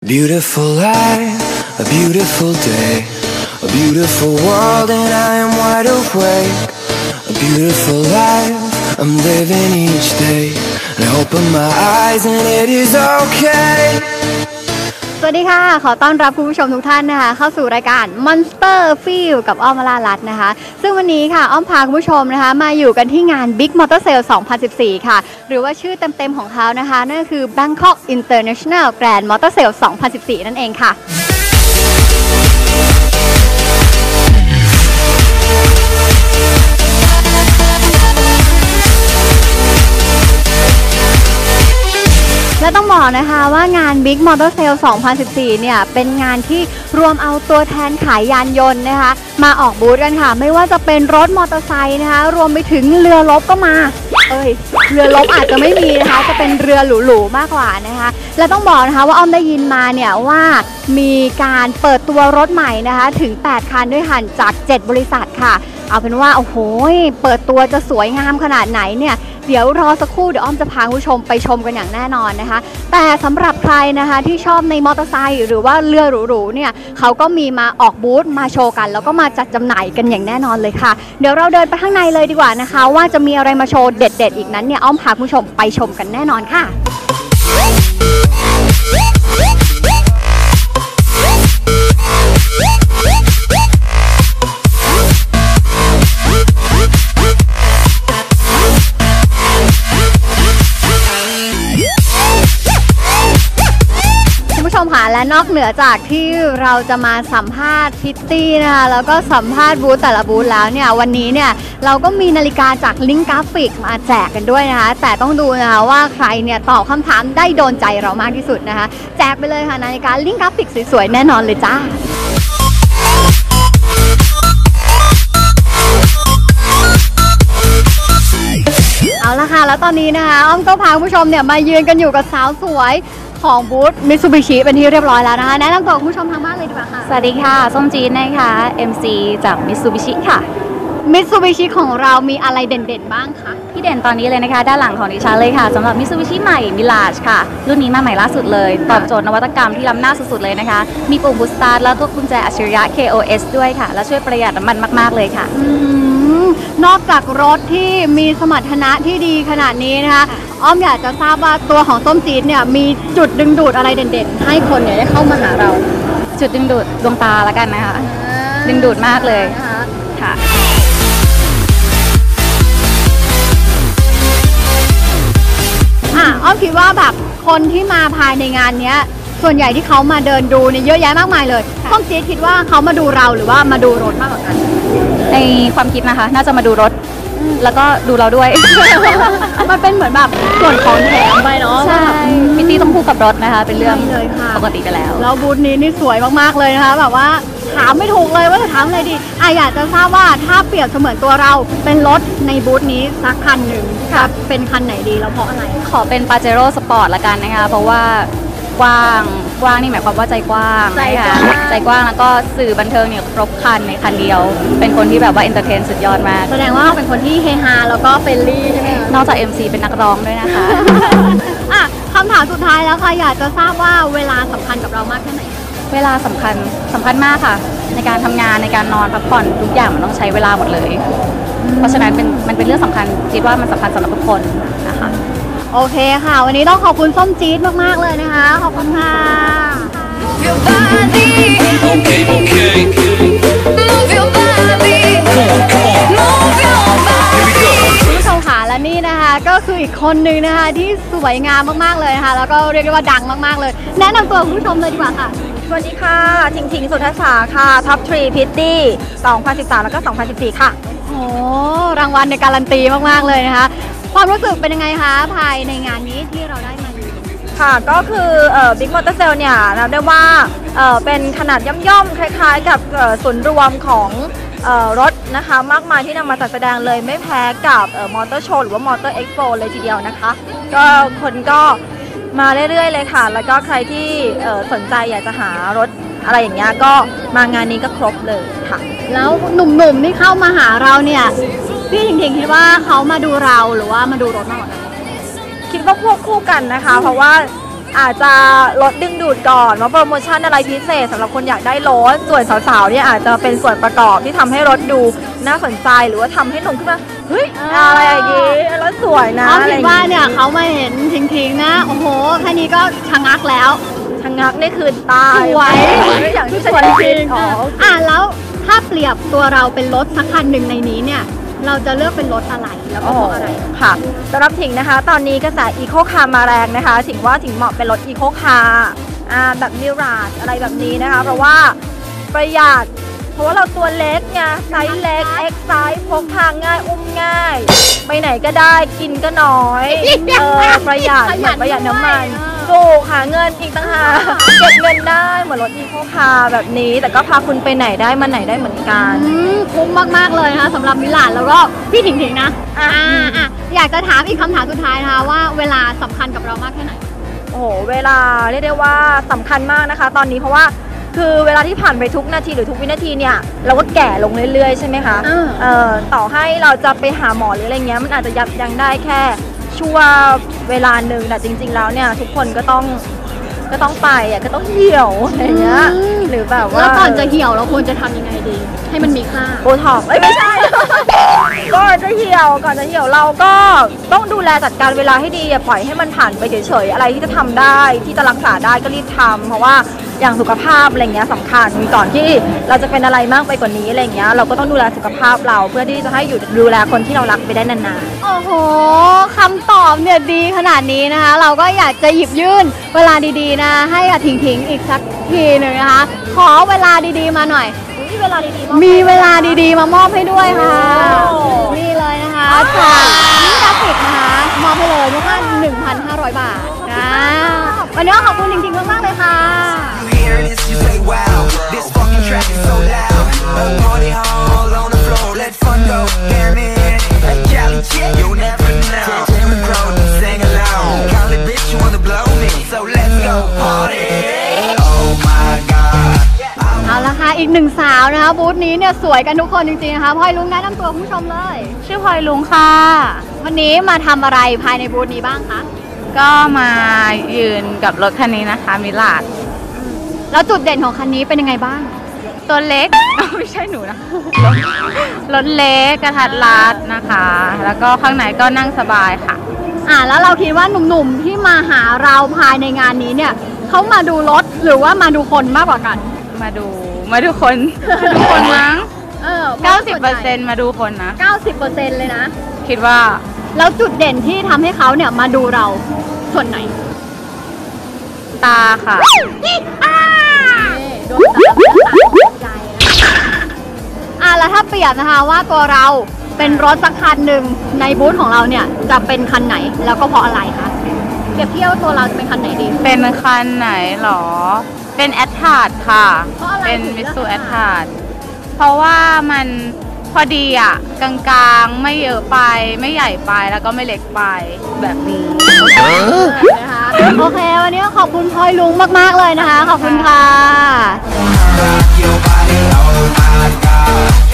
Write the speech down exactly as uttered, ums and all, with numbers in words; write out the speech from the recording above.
Beautiful life, a beautiful day, a beautiful world and I am wide awake. A beautiful life, I'm living each day and I open my eyes and it is okay. สวัสดีค่ะขอต้อนรับคุณผู้ชมทุกท่านนะคะเข้าสู่รายการ Monster Feel กับอ้อมวรารัตน์นะคะซึ่งวันนี้ค่ะอ้อมพาคุณผู้ชมนะคะมาอยู่กันที่งาน Big Motor Sale สองพันสิบสี่ ค่ะหรือว่าชื่อเต็มๆของเขานะคะนั่นก็คือ Bangkok International Grand Motor Sale สองพันสิบสี่ นั่นเองค่ะและต้องบอกนะคะว่างาน Big Motor Sale สองพันสิบสี่ เนี่ยเป็นงานที่รวมเอาตัวแทนขายยานยนต์นะคะมาออกบูธกันค่ะไม่ว่าจะเป็นรถมอเตอร์ไซค์นะคะรวมไปถึงเรือรบก็มาเอ้ยเรือรบอาจจะไม่มีนะคะจะเป็นเรือหรูๆมากกว่านะคะและต้องบอกนะคะว่าอ้อมได้ยินมาเนี่ยว่ามีการเปิดตัวรถใหม่นะคะถึงแปดคันด้วยกันจากเจ็ดบริษัทค่ะเอาเป็นว่าโอ้โหเปิดตัวจะสวยงามขนาดไหนเนี่ยเดี๋ยวรอสักครู่เดี๋ยวอ้อมจะพาคุณผู้ชมไปชมกันอย่างแน่นอนนะคะแต่สำหรับใครนะคะที่ชอบในมอเตอร์ไซค์หรือว่าเรือหรูๆเนี่ยเขาก็มีมาออกบูธมาโชว์กันแล้วก็มาจัดจำหน่ายกันอย่างแน่นอนเลยค่ะเดี๋ยวเราเดินไปข้างในเลยดีกว่านะคะว่าจะมีอะไรมาโชว์เด็ดๆอีกนั้นเนี่ยอ้อมพาคุณผู้ชมไปชมกันแน่นอนค่ะและนอกเหนือจากที่เราจะมาสัมภาษณ์พิตตี้นะคะแล้วก็สัมภาษณ์บูธแต่ละบูธแล้วเนี่ยวันนี้เนี่ยเราก็มีนาฬิกาจากลิงก์กราฟิกมาแจกกันด้วยนะคะแต่ต้องดูนะคะว่าใครเนี่ยตอบคำถามได้โดนใจเรามากที่สุดนะคะแจกไปเลยค่ะนาฬิกาลิงก์กราฟิกสวยๆแน่นอนเลยจ้าเอาละค่ะแล้วตอนนี้นะคะอ้อมก็พาคุณผู้ชมเนี่ยมายืนกันอยู่กับสาวสวยของบูธ Mitsubishi เป็นที่เรียบร้อยแล้วนะคะแนะนำตัวคุณผู้ชมทางบ้านเลยดีกว่าค่ะสวัสดีค่ะส้มจีนนะคะ เอ็ม ซี จาก Mitsubishi ค่ะ Mitsubishi ของเรามีอะไรเด่นๆบ้างคะที่เด่นตอนนี้เลยนะคะด้านหลังของดิฉันเลยค่ะสำหรับ Mitsubishi ใหม่ Mirage ค่ะรุ่นนี้มาใหม่ล่าสุดเลยตอบโจทย์นวัตกรรมที่ล้ำหน้าสุดๆเลยนะคะมีปุ่ม Boost Start แล้วก็กุญแจอัจฉริยะ เค โอ เอส ด้วยค่ะและช่วยประหยัดน้ำมันมากๆเลยค่ะนอกจากรถที่มีสมรรถนะที่ดีขนาดนี้นะคะอ้อมอยากจะทราบว่าตัวของส้มจี๊ดเนี่ยมีจุดดึงดูดอะไรเด่นๆให้คนเนี่ยได้เข้ามาหาเราจุดดึงดูดดวงตาละกันนะคะดึงดูดมากเลยค่ะอ่ะอ้อมคิดว่าแบบคนที่มาภายในงานเนี้ยส่วนใหญ่ที่เขามาเดินดูเนี่ยเยอะแยะมากมายเลยส้มจี๊ดคิดว่าเขามาดูเราหรือว่ามาดูรถมากกว่ากันในความคิดนะคะน่าจะมาดูรถแล้วก็ดูเราด้วยมันเป็นเหมือนแบบส่วนของแถมไปเนาะใช่พิตตี้ต้องคู่กับรถนะคะเป็นเรื่องปกติไปแล้วแล้วบูธนี้นี่สวยมากๆเลยนะคะแบบว่าถามไม่ถูกเลยว่าจะถามอะไรดีอ่ะอยากจะทราบว่าถ้าเปรียบเสมือนตัวเราเป็นรถในบูธนี้สักคันหนึ่งค่ะเป็นคันไหนดีแล้วเพราะอะไรขอเป็น Pajero Sport ละกันนะคะเพราะว่ากว้างกว้างนี่หมายความว่าใจกว้างใจกว้างใจกว้างแล้วก็สื่อบันเทิงเนี่ยครบคันในคันเดียวเป็นคนที่แบบว่าเอนเตอร์เทนสุดยอดมากแสดงว่าเป็นคนที่เฮฮาแล้วก็เฟรนลี่ใช่ไหมนอกจาก เอ็ม ซี เป็นนักร้องด้วยนะคะอ่ะคำถามสุดท้ายแล้วค่ะอยากจะทราบว่าเวลาสำคัญกับเรามากแค่ไหนเวลาสำคัญสำคัญมากค่ะในการทำงานในการนอนพักผ่อนทุกอย่างมันต้องใช้เวลาหมดเลยเพราะฉะนั้นเป็นมันเป็นเรื่องสำคัญคิดว่ามันสำคัญสำหรับทุกคนนะคะโอเคค่ะวันนี้ต้องขอบคุณส้มจี๊ดมากๆเลยนะคะขอบคุณค่ะคุณผู้ชมค่ะและนี่นะคะก็คืออีกคนนึงนะคะที่สวยงามมากๆเลยนะคะแล้วก็เรียกได้ว่าดังมากๆเลยแนะนำตัวคุณผู้ชมเลยดีกว่าค่ะสวัสดีค่ะทิงทิงสุทธาษาค่ะท็อปทรีพิตตี้สองพันสิบสามแล้วก็สองพันสิบสี่ค่ะโอ้รางวัลในการันตีมากๆเลยนะคะความรู้สึกเป็นยังไงคะภายในงานนี้ที่เราได้มาดูค่ะก็คือเอ่อ Big Motor Sale เนี่ยนับได้ว่าเอ่อเป็นขนาดย่อมๆคล้ายๆกับเอ่อศูนย์รวมของเอ่อรถนะคะมากมายที่นำมาจัดแสดงเลยไม่แพ้กับเอ่อมอเตอร์โชว์หรือว่ามอเตอร์เอ็กโปเลยทีเดียวนะคะก็คนก็มาเรื่อยๆเลยค่ะแล้วก็ใครที่เอ่อสนใจอยากจะหารถอะไรอย่างเงี้ยก็มางานนี้ก็ครบเลยค่ะแล้วหนุ่มๆที่เข้ามาหาเราเนี่ยพี่ถิงถิงคิดว่าเขามาดูเราหรือว่ามาดูรถมากกว่ากันคิดว่าควบคู่กันนะคะเพราะว่าอาจจะลดดึงดูดก่อนว่าโปรโมชั่นอะไรพิเศษสำหรับคนอยากได้รถส่วนสาวๆเนี่ยอาจจะเป็นส่วนประกอบที่ทำให้รถดูน่าสนใจหรือว่าทำให้หนุ่มขึ้นมาเฮ้ยอะไรอย่างงี้รถสวยนะเขาคิดว่าเนี่ยเขามาเห็นทิ้งๆนะโอ้โหแค่นี้ก็ชะงักแล้วชะงักนี่คือตายสวยอย่างที่สวยจคิริดงอ๋ออ่ะแล้วถ้าเปรียบตัวเราเป็นรถสักคันหนึ่งในนี้เนี่ยเราจะเลือกเป็นรถอะไรแล้วก็เพราะอะไรค่ะสำหรับถิงนะคะ ตอนนี้กระแสอีโคคาร์มาแรงนะคะถิงว่าถิงเหมาะเป็นรถอีโคคาร์อ่าแบบมิราจอะไรแบบนี้นะคะ เพราะว่าประหยัดเพราะว่าเราตัวเล็กไงไซส์เล็ก X ไซส์พกพาง่ายอุ้มง่าย ไปไหนก็ได้กินก็น้อยเออประหยัดเหมือนประหยัดน้ำมันถูกหาเงินอีกต่างหากเก็บเงินได้เหมือนรถอีโคคาร์แบบนี้ แต่ก็พาคุณไปไหนได้มาไหนได้เหมือนกันอืมคุ้มมากๆเลยนะคะสำหรับมิลานแล้วก็พี่ถิงๆนะอ่ะอ่าอ่ะอยากจะถามอีกคำถามสุดท้ายนะคะว่าเวลาสำคัญกับเรามากแค่ไหนโอ้โหเวลาเรียกได้ว่าสำคัญมากนะคะ ตอนนี้เพราะว่าคือเวลาที่ผ่านไปทุกนาทีหรือทุกวินาทีเนี่ยเราก็แก่ลงเรื่อยๆใช่ไหมคะเออเอ่อต่อให้เราจะไปหาหมอหรืออะไรเงี้ยมันอาจจะยับยั้งได้แค่ชั่วเวลาหนึ่งแต่จริง ๆ แล้วเนี่ยทุกคนก็ต้องก็ต้องไปอ่ะก็ต้องเหี่ยวอะไรเงี้ยหรือแบบว่าแล้วก่อนจะเหี่ยวเราควรจะทำยังไงดี ให้มันมีค่าโบท็อกซ์เอ้ยไม่ใช่ ก่อนจะเหี่ยวก่อนจะเหี่ยวเราก็ต้องดูแลจัดการเวลาให้ดีอย่าปล่อยให้มันผ่านไปเฉยๆอะไรที่จะทำได้ที่จะรักษาได้ก็รีบทำเพราะว่าอย่างสุขภาพอะไรเงี้ยสำคัญก่อนที่เราจะเป็นอะไรมากไปกว่านี้อะไรเงี้ยเราก็ต้องดูแลสุขภาพเราเพื่อที่จะให้อยู่ดูแลคนที่เรารักไปได้นานๆโอ้โหคำตอบเนี่ยดีขนาดนี้นะคะ เราก็อยากจะหยิบยื่นเวลาดีๆนะให้กับถิงถิงๆอีกสักทีหนึ่งนะคะ ขอเวลาดีๆมาหน่อยมีเวลาดีๆมีเวลาดีๆมามอบให้ด้วยค่ะโอ้นี่เลยนะคะจากนิกาฟิกนะคะมอบให้เลยมูลค่า หนึ่งพันห้าร้อย บาทนะวันนี้ขอบคุณจริงๆมากๆเลยค่ะ You hear this, you say wow. This fucking track is so loud. A party all on the floor. Let fun go. Damn it. A Cali chick, you'll never know. Tell the crowd to sing along. Call it bitch, you wanna blow me. So let's go party. Oh my god. เอาละค่ะอีกหนึ่งสาวนะคะบูธนี้เนี่ยสวยกันทุกคนจริงๆนะคะพลอยลุงแนะนำตัวคุณผู้ชมเลยชื่อพลอยลุงค่ะวันนี้มาทำอะไรภายในบูธนี้บ้างคะก็มายืนกับรถคันนี้นะคะมิลาดแล้วจุดเด่นของคันนี้เป็นยังไงบ้างตัวเล็ก ไม่ใช่หนูนะ รถรถเล็กกระทัดรัดนะคะ แล้วก็ข้างในก็นั่งสบายค่ะอ่าแล้วเราคิดว่าหนุ่มๆที่มาหาเราภายในงานนี้เนี่ยเขามาดูรถหรือว่ามาดูคนมากกว่ากันมาดูมาดูคน มาดูคนมั้งเออเก้าสิบเปอร์เซ็นต์มาดูคนนะเก้าสิบเปอร์เซ็นต์เลยนะคิดว่าแล้วจุดเด่นที่ทำให้เขาเนี่ยมาดูเราส่วนไหนตาค่ะดวงตาดวงตาของใจนะอ่าแล้วถ้าเปรียบนะคะว่าตัวเราเป็นรถสักคันหนึ่งในบูธของเราเนี่ยจะเป็นคันไหนแล้วก็เพราะอะไรคะเปรียบเทียบว่าตัวเราจะเป็นคันไหนดีเป็นคันไหนหรอ เป็นแอดทาร์ดค่ะเพราะอะไรเป็นถึงมิเลือกสูแอด Atard ทาร์ดเพราะว่ามันพอดีอ่ะ กลางๆ ไม่เยอะไป ไม่ใหญ่ไป แล้วก็ไม่เล็กไป แบบนี้นะคะโอเค วันนี้ขอบคุณพลอยลุงมาก ๆ เลยนะคะ ขอบคุณค่ะ Rock your body, oh my god.